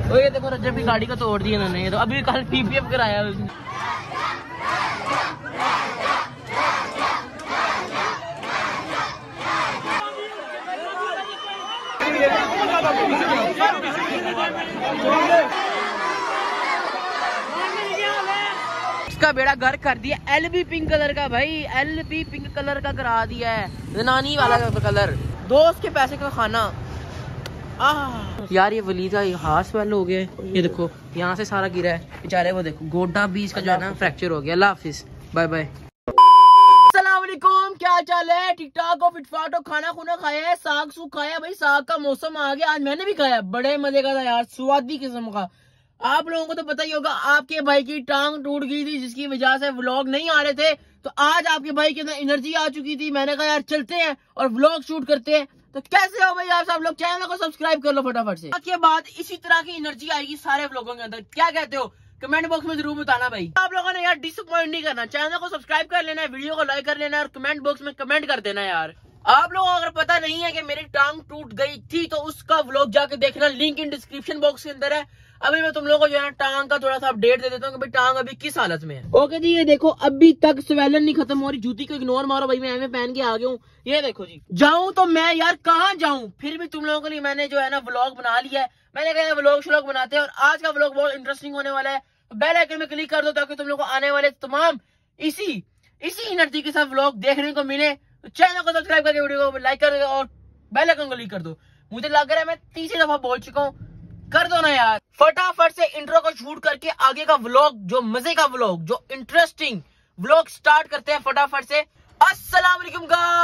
और ये देखो रजब की गाड़ी को तोड़ दिया इन्होंने। ये तो अभी कल पीपीएफ कराया उसने। इसका बेड़ा घर कर दिया एलबी पिंक कलर का भाई, एलबी पिंक कलर का करा दिया है, जनानी वाला कलर। दोस्त के पैसे का खाना। यार ये वली का हाथ स्वेल हो गया है, ये देखो यहाँ से सारा गिरा है बेचारे। वो देखो गोडा भी इसका जो है ना फ्रैक्चर हो गया। अल्लाह हाफिज, बाय बाय। अस्सलाम वालेकुम, क्या चाल है? ठीक ठाक हो? फिटफाट हो? खाना खुना खाया है? साग सूग खाया भाई? साग का मौसम आ गया, आज मैंने भी खाया, बड़े मजे का था यार, स्वादी किस्म का। आप लोगों को तो पता ही होगा आपके भाई की टांग टूट गई थी जिसकी वजह से व्लॉग नहीं आ रहे थे। तो आज आपके भाई के अंदर एनर्जी आ चुकी थी, मैंने कहा यार चलते हैं और व्लॉग शूट करते हैं। तो कैसे हो भाई आप सब लोग? चैनल को सब्सक्राइब कर लो फटाफट से। उसके बाद इसी तरह की एनर्जी आएगी सारे व्लॉगों के अंदर। क्या कहते हो? कमेंट बॉक्स में जरूर बताना भाई। आप लोगों ने यार डिसअपॉइंट नहीं करना, चैनल को सब्सक्राइब कर लेना है, वीडियो को लाइक कर लेना है और कमेंट बॉक्स में कमेंट कर देना यार। आप लोगों को अगर पता नहीं है कि मेरी टांग टूट गई थी तो उसका व्लॉग जाके देखना, लिंक इन डिस्क्रिप्शन बॉक्स के अंदर है। अभी मैं तुम लोगों को जो है टांग का थोड़ा सा अपडेट दे देता हूँ कि भाई टांग अभी किस हालत में है। ओके जी, ये देखो अभी तक स्वेलन नहीं खत्म हो रही। जूती को इग्नोर मारो भाई, मैं पहन के आ गया हूँ। ये देखो जी, जाऊं तो मैं यार कहाँ जाऊं, फिर भी तुम लोगों के लिए मैंने जो है ना व्लॉग बना लिया है। मैंने कहा व्लॉग श्लॉग बनाते हैं और आज का व्लॉग बहुत इंटरेस्टिंग होने वाला है। बेल आइकन में क्लिक कर दो ताकि तुम लोगों को आने वाले तमाम इसी एनर्जी के साथ व्लॉग देखने को मिले। तो चैनल को सब्सक्राइब करके वीडियो को लाइक कर दो और बेल आइकन को क्लिक कर दो। मुझे लग रहा है मैं तीसरी दफा बोल चुका हूँ, कर दो ना यार। फटाफट से इंट्रो को शूट करके आगे का व्लॉग, जो मजे का व्लॉग, जो इंटरेस्टिंग व्लॉग स्टार्ट करते हैं फटाफट से। अस्सलाम वालेकुम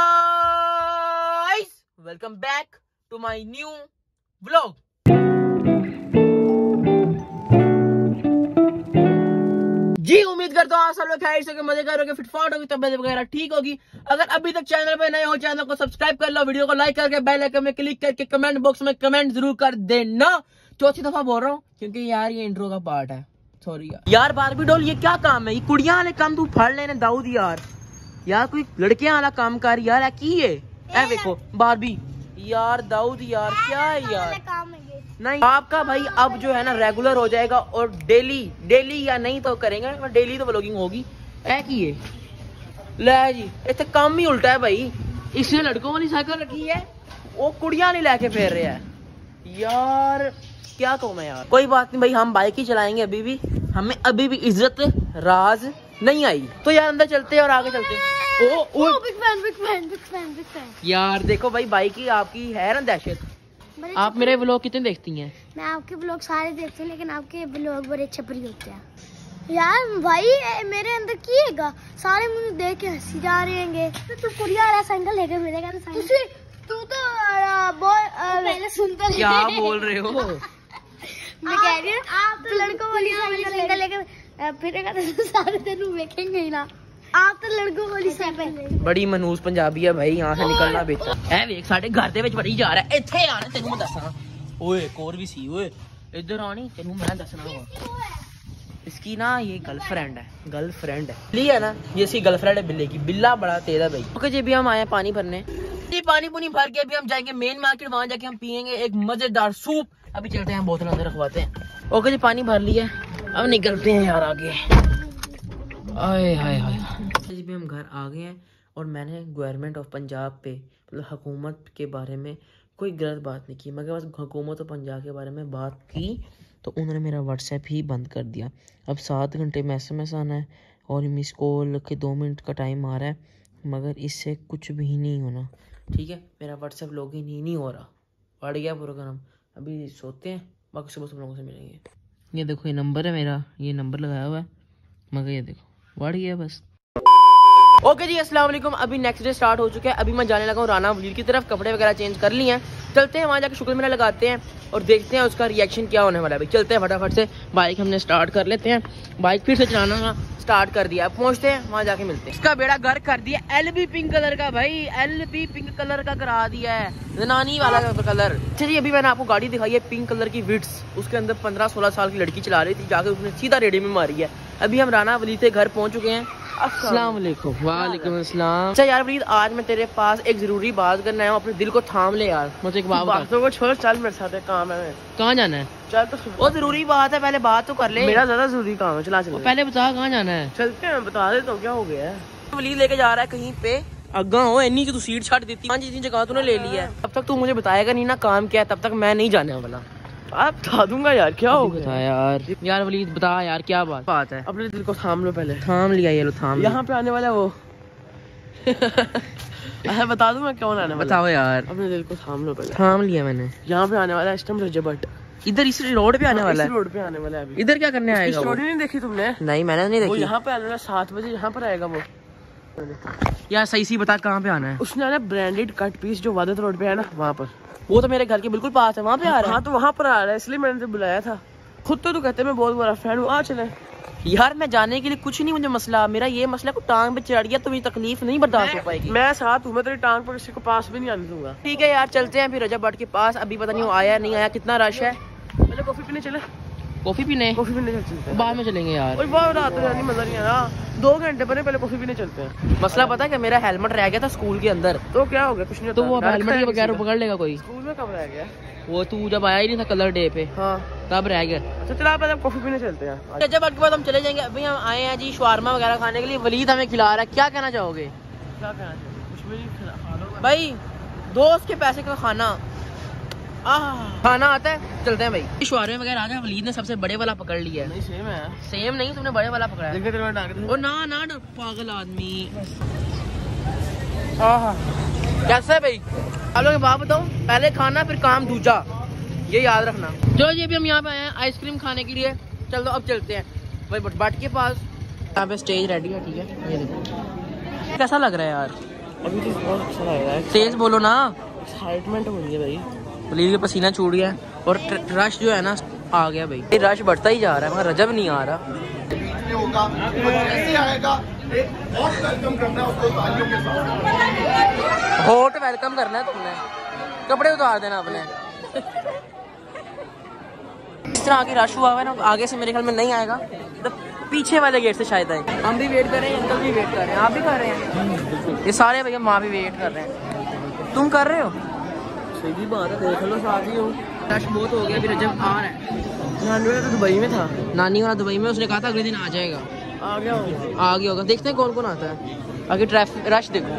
guys, welcome back to my new vlog. जी उम्मीद करता हूँ आप सब लोग खैर से मजे करोगे, फिटफाट होगी, तबियत वगैरह ठीक होगी। अगर अभी तक चैनल पे नए हो चैनल को सब्सक्राइब कर लो, वीडियो को लाइक करके बेल आइकन में क्लिक करके कमेंट बॉक्स में कमेंट जरूर कर देना। चौथी दफा बोल रहा हूँ क्योंकि यार ये इंट्रो का पार्ट है, सॉरी यार। बारबी डॉल ये क्या काम है? ये कुड़ियां वाले काम तू फड़ लेने दाऊद यार कोई लड़कियां वाला काम कर यार है की ये। ऐ देखो बारबी यार, दाऊद यार क्या है यार। नहीं आपका भाई अब जो है ना रेगुलर हो जाएगा और डेली या नहीं तो करेंगे, डेली तो व्लॉगिंग होगी। ऐ की ये ले जी, इतने काम ही उल्टा है भाई। इसने लड़कों वाली साइकिल रखी है, वो कुड़ियां नहीं लेके फेर रहे हैं यार। क्या कहूँ मैं यार, कोई बात नहीं भाई, हम बाइक ही चलाएंगे। अभी भी हमें अभी भी इज्जत राज नहीं आई। तो यार अंदर चलते हैं और आगे चलते हैं। बिग फैन यार देखो भाई, बाइक की आपकी है ना दहशत। आप मेरे व्लॉग कितने देखती हैं? मैं आपके व्लॉग सारे देखती हूँ, लेकिन आपके व्लॉग बड़े छपरी होते हैं यार। भाई मेरे अंदर किएगा, सारे मुझे देख के हंसी जा रहे हैं। तो कुड़िया वाला साइकिल लेकर मिलेगा ना, तू तो पहले सुनता क्या बोल रहे हो? मैं कह रही हूँ आप तो लड़कों वाली साइकिल लेकर फिरेगा तो सारे दिन देखेंगे ही ना। आप तो लड़कों वाली साइकिल। बड़ी मनूस पंजाबी है भाई, यहाँ से निकलना बेचा है। वेख साढ़े घर दे विच बड़ी जा रहा है, इत्थे आना तेनू मैं दसना। ओए एक और भी सी, ओए इधर आनी तेनू मैं दसना। इसकी ना ये गर्लफ्रेंड है लिया ना, ये इसकी गर्लफ्रेंड है बिल्ले की। बिल्ला बड़ा तेज है भाई। ओके जी, अभी हम आए पानी भरने। जी पानी पुनी भर के अभी हम जाएंगे मेन मार्केट, वहां जाके हम पियेंगे एक मजेदार सूप। अभी चलते हैं, बोतल अंदर रखवाते हैं। ओके जी, पानी भर लिया, अब निकलते हैं यार आगे। आए हाय हाय जी, भी हम घर आ गए हैं और मैंने गवर्नमेंट ऑफ पंजाब पे मतलब हुकूमत के बारे में कोई गलत बात नहीं की, मगर बस हुकूमत ऑफ पंजाब के बारे में बात की तो उन्होंने मेरा व्हाट्सएप ही बंद कर दिया। अब 7 घंटे में SMS आना है और मिस कॉल के 2 मिनट का टाइम आ रहा है, मगर इससे कुछ भी नहीं होना। ठीक है, मेरा व्हाट्सएप लॉगिन ही नहीं हो रहा, पड़ गया प्रोग्राम। अभी सोते हैं, बाकी सुबह सब लोगों से मिलेंगे। ये देखो ये नंबर है मेरा, ये नंबर लगाया हुआ है, मगर ये देखो बढ़ गया बस। ओके जी, अस्सलाम वालेकुम। अभी नेक्स्ट डे स्टार्ट हो चुका है। अभी मैं जाने लगा हूँ राना वलीर की तरफ, कपड़े वगैरह चेंज कर लिए हैं। चलते हैं वहाँ जाकर शुक्र मेला लगाते हैं और देखते हैं उसका रिएक्शन क्या होने वाला है। भाई चलते हैं फटाफट से, बाइक हमने स्टार्ट कर लेते हैं। बाइक फिर से चलाना स्टार्ट कर दिया, पहुँचते हैं वहाँ जाके मिलते हैं। इसका बेड़ा घर कर दिया एलबी पिंक कलर का भाई, एलबी पिंक कलर का करा दिया है, जनानी वाला कलर। अच्छा जी, अभी मैंने आपको गाड़ी दिखाई है पिंक कलर की विट्स, उसके अंदर 15-16 साल की लड़की चला रही थी, जाके उसने सीधा रेडी में मारी है। अभी हम राना वलीर से घर पहुँच चुके हैं अस्सलाम वालेकुम। वालेकुम अस्सलाम। अच्छा यार वलीद, आज मैं तेरे पास एक जरूरी बात करना है, अपने दिल को थाम ले यार। मुझे एक बात बातों को छोड़, चल मेरे साथ, काम है। कहाँ जाना है? चल तो वो जरूरी बात है, पहले बात तो कर ले। मेरा ज्यादा जरूरी काम है, चला चल। पहले बता कहाँ जाना है? चलते हैं, बता दे तो क्या हो गया है। वलीद लेके जा रहा है कहीं पे, अग्गा हो इन्नी की तू सीट छाट देती। 5 इतनी जगह तूने ले ली है, तब तक तू मुझे बताएगा नहीं ना काम क्या है, तब तक मैं नहीं जाने वाला। आप बता दूंगा यार, क्या हो गया यार वलीद बता यार क्या बात है। अपने दिल को थाम लो पहले। थाम लिया ये लो, थाम। यहाँ पे आने वाला वो बता दूंगा कौन आने वाला। बताओ यार। अपने दिल को थाम लो पहले। थाम लिया मैंने। यहाँ पे आने वाला है इस्टम रजब भट्ट। इधर इस रोड पे आने वाला है? रोड पे आने वाला है अभी। इधर क्या करने आएगा? स्टोरी नहीं देखी तुमने? नहीं मैंने नहीं वो देखी। यहाँ पे आने वाला 7 बजे, यहाँ पर आएगा वो। यार सही सी बता कहाँ पे आना है? उसने आना ब्रांडेड कट पीस जो वादत रोड पे है ना, वहाँ पर। वो तो मेरे घर के बिल्कुल पास है, वहाँ पे आ रहा है। हाँ तो वहाँ पर आ रहा है, इसलिए मैंने तो बुलाया था। खुद तो तू कहते मैं बहुत बड़ा फैन हूँ, आ चले। यार मैं जाने के लिए कुछ नहीं, मुझे मसला, मेरा ये मसला को टांग पे चढ़ गया तो मुझे तकलीफ नहीं बर्दाश्त हो पाएगी। मैं साथ हूँ, मैं तेरी टांग पर किसी को पास भी नहीं आने दूंगा। ठीक है यार, चलते हैं फिर रजब भट्ट के पास। अभी पता नहीं वो आया नहीं आया, कितना रश है। पहले कॉफी पीने चले। कॉफी पीने चलते हैं। बाद में चलेंगे यार। और बहुत रात जानी मजा नहीं आया, 2 घंटे बने, पहले कॉफी पीने चलते हैं। मसला पता है कि मेरा हेलमेट रह गया था स्कूल के अंदर। तो क्या हो गया? कुछ नहीं तो वो हेलमेट के बगैर पकड़ लेगा कोई? स्कूल में कब रह गया? वो तू जब आया ही नहीं था कलर डे पे, हाँ तब रह गया। अच्छा चला, पहले कॉफी पीने चलते हैं। रजब भट्ट के बाद हम चले जाएंगे। अभी हम आए हैं जी शवारमा वगैरह खाने के लिए, वलीद हमें खिला रहा है। क्या कहना चाहोगे? क्या कहना चाहिए? कुछ भी नहीं भाई, दोस्त के पैसे का खाना खाना आता है। चलते हैं भाई। शवारमे वगैरह आ गए। वलीद ने सबसे बड़े वाला पकड़ लिया है। नहीं सेम है। सेम नहीं, तुमने बड़े वाला पकड़ा है। ओ ना पागल आदमी। कैसा है भाई? आप लोग बात बताओ, पहले खाना फिर काम दूजा, ये याद रखना। जो ये भी हम यहाँ पे आए हैं आइसक्रीम खाने के लिए। चलो अब चलते हैं भाई भट्ट के पास। यहाँ पे स्टेज रेडी है, ठीक है। ये देखो कैसा लग रहा है यार। अभी तो बहुत अच्छा लग रहा है। तेज बोलो ना। एक्साइटमेंट हो रही है भाई। वलीद के पसीना छूट गया और रश जो है ना आ गया भाई। ये रश बढ़ता ही जा रहा है, मगर रजब नहीं आ रहा। हॉट वेलकम करना है तुमने, कपड़े उतार देना अपने। इस तरह आगे रश हुआ है ना, आगे से मेरे ख्याल में नहीं आएगा, तो पीछे वाले गेट से शायद आए। हम भी वेट कर रहे हैं, अंकल भी वेट कर रहे हैं, आप भी कर रहे हैं, ये सारे भैया माँ भी वेट कर रहे हैं। तुम कर रहे हो? सही बात है, देख लो साथ ही हो। रश बहुत हो गया, फिर जब आ रहा है। नानी वाला तो दुबई में था। नानी वाला दुबई में, उसने कहा था अगले दिन आ जाएगा। आ गया होगा। देखते हैं कौन कौन आता है। आगे ट्रैफिक रश देखो।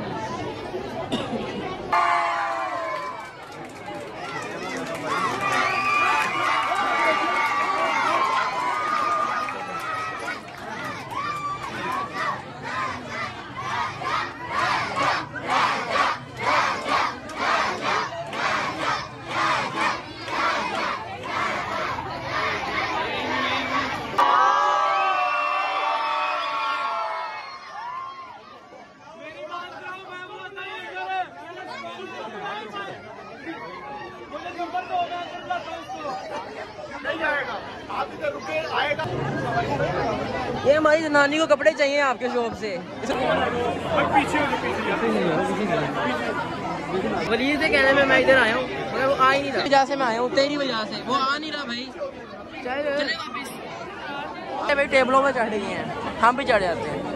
ये हमारी नानी को कपड़े चाहिए आपके शॉप से। वलीद से कहने में मैं इधर आया हूँ, मगर वो आ ही नहीं रहा। वजह से मैं आया हूँ, तेरी वजह से वो आ नहीं रहा भाई। चले वापिस भाई, टेबलों में चढ़ गए हैं, हम भी चढ़ जाते हैं।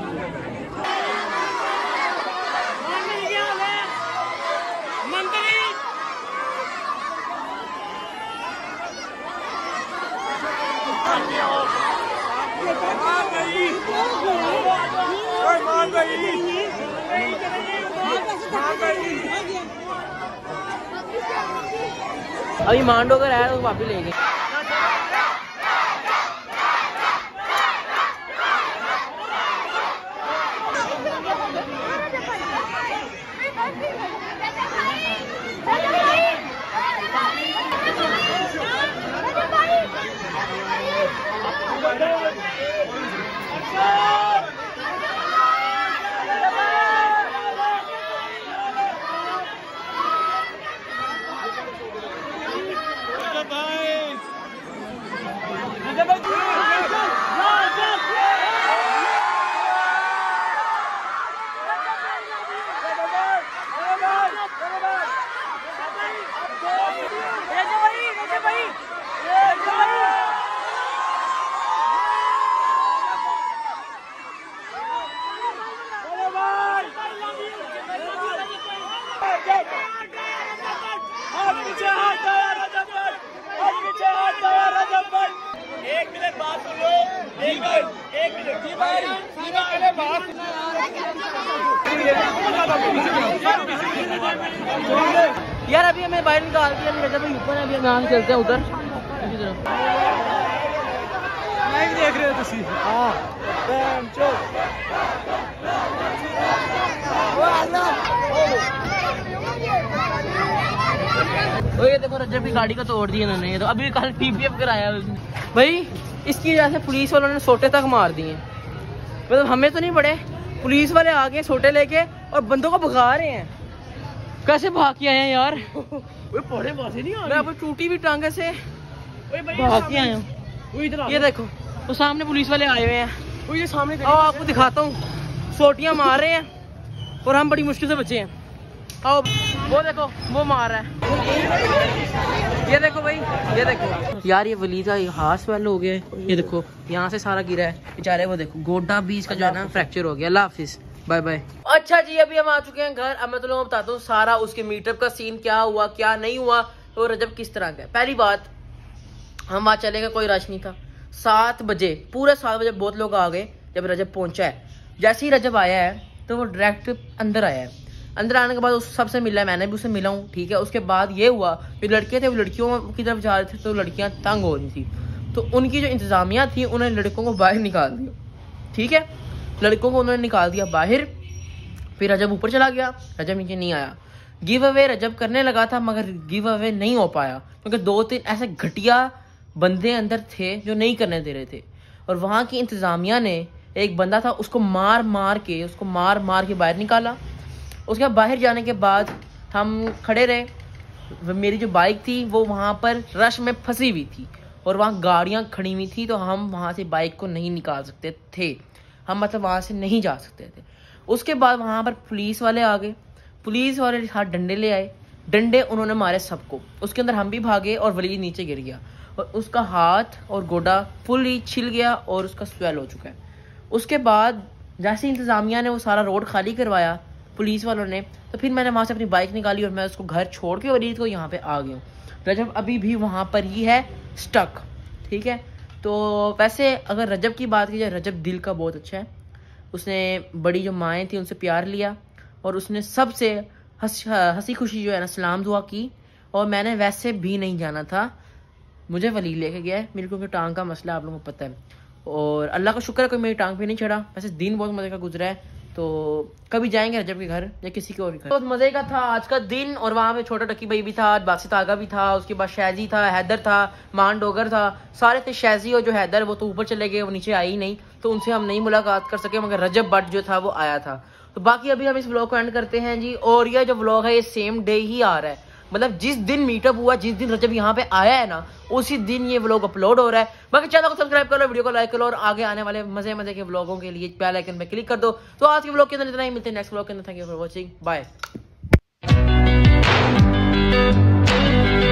अभी मांडो अगर आया तो वापिस ले गए। यार अभी हमें बाहर निकाल दिया, रजब भाई ऊपर है, अभी हम यहाँ से चलते हैं उधर इसी तरफ। देख रहे हो तुसी? हाँ ये देखो रजब की गाड़ी को तोड़ दिया इन्होंने, ये तो अभी कल पीपीएफ कराया उसने। भाई इसकी वजह से पुलिस वालों ने सोटे तक मार दिए, मतलब हमें तो नहीं पड़े, पुलिस वाले आ गए सोटे लेके और बंदों को भगा रहे हैं। कैसे भाग के आए हैं यार? पौड़े पासे नहीं आ मैं अब टूटी हुई टांगे से भाग के आया हूँ। ये देखो वो सामने पुलिस वाले आए हुए हैं, वो ये सामने आओ आपको दिखाता हूँ। सोटियां मार रहे हैं और हम बड़ी मुश्किल से बचे हैं। आओ वो देखो वो मार रहा है, ये देखो भाई, ये देखो यार ये वली का हाथ स्वेल हो गया है, ये देखो यहाँ से सारा गिरा है बेचारे, वो देखो गोड्डा बीच का जो है ना फ्रैक्चर हो गया। अल्लाह हाफिज, बाय बाय। अच्छा जी अभी हम आ चुके हैं घर। अब मैं तुम लोगों को बताता हूँ सारा उसके मीटअप का सीन, क्या हुआ क्या नहीं हुआ, तो रजब किस तरह का। पहली बात, हम वहाँ चले गए, कोई रश नहीं था। 7 बजे पूरे 7 बजे बहुत लोग आ गए जब रजब पहुंचा है। जैसे ही रजब आया है तो वो डायरेक्ट अंदर आया है। अंदर आने के बाद उस सबसे मिला है, मैंने भी उससे मिला हूँ, ठीक है। उसके बाद ये हुआ कि लड़के थे वो लड़कियों की तरफ जा रहे थे, तो लड़कियां तंग हो रही थी, तो उनकी जो इंतजामिया थी उन्होंने लड़कों को बाहर निकाल दिया, ठीक है। लड़कों को उन्होंने निकाल दिया बाहर। फिर रजब ऊपर चला गया, रजब नीचे नहीं आया। गिव अवे रजब करने लगा था मगर गिव अवे नहीं हो पाया, क्योंकि 2-3 ऐसे घटिया बंदे अंदर थे जो नहीं करने दे रहे थे। और वहाँ की इंतजामिया ने एक बंदा था उसको मार मार के बाहर निकाला। उसके बाहर जाने के बाद हम खड़े रहे। मेरी जो बाइक थी वो वहाँ पर रश में फंसी हुई थी और वहाँ गाड़ियाँ खड़ी हुई थी, तो हम वहाँ से बाइक को नहीं निकाल सकते थे, हम मतलब वहाँ से नहीं जा सकते थे। उसके बाद वहाँ पर पुलिस वाले आ गए, पुलिस वाले हाथ डंडे ले आए, डंडे उन्होंने मारे सबको। उसके अंदर हम भी भागे और वली नीचे गिर गया और उसका हाथ और गोडा फुली छिल गया और उसका स्वेल हो चुका है। उसके बाद जैसे इंतजामिया ने वो सारा रोड खाली करवाया पुलिस वालों ने, तो फिर मैंने वहाँ से अपनी बाइक निकाली और मैं उसको घर छोड़ के वलीद को यहाँ पे आ गया हूँ। रजब अभी भी वहाँ पर ही है स्टक, ठीक है। तो वैसे अगर रजब की बात की जाए, रजब दिल का बहुत अच्छा है। उसने बड़ी जो माएँ थी उनसे प्यार लिया और उसने सबसे हंसी खुशी जो है ना सलाम दुआ की। और मैंने वैसे भी नहीं जाना था, मुझे वली लेके गया है, मेरे को टांग का मसला आप लोगों को पता है, और अल्लाह का शुक्र है कोई मेरी टांग पे नहीं चढ़ा। वैसे दिन बहुत मजे का गुजरा है, तो कभी जाएंगे रजब के घर या किसी के और घर। बहुत मजे का था आज का दिन, और वहाँ पे छोटा डकी भाई भी था, बासित आगा भी था, उसके बाद शैजी था, हैदर था, मान डोगर था, सारे थे। शैजी और जो हैदर वो तो ऊपर चले गए, वो नीचे आई ही नहीं, तो उनसे हम नहीं मुलाकात कर सके, मगर रजब बट जो था वो आया था। तो बाकी अभी हम इस व्लॉग को एंड करते हैं जी। और यह जो व्लॉग है ये सेम डे ही आ रहा है, मतलब जिस दिन मीटअप हुआ, जिस दिन रजब यहाँ पे आया है ना, उसी दिन ये व्लॉग अपलोड हो रहा है। बाकी चैनल को सब्सक्राइब कर लो, वीडियो को लाइक करो, और आगे आने वाले मजे मजे के व्लॉगों के लिए बेल आइकन पे क्लिक कर दो। तो आज के व्लॉग के अंदर इतना ही, मिलते हैं नेक्स्ट व्लॉग के अंदर। Thank you for watching, bye.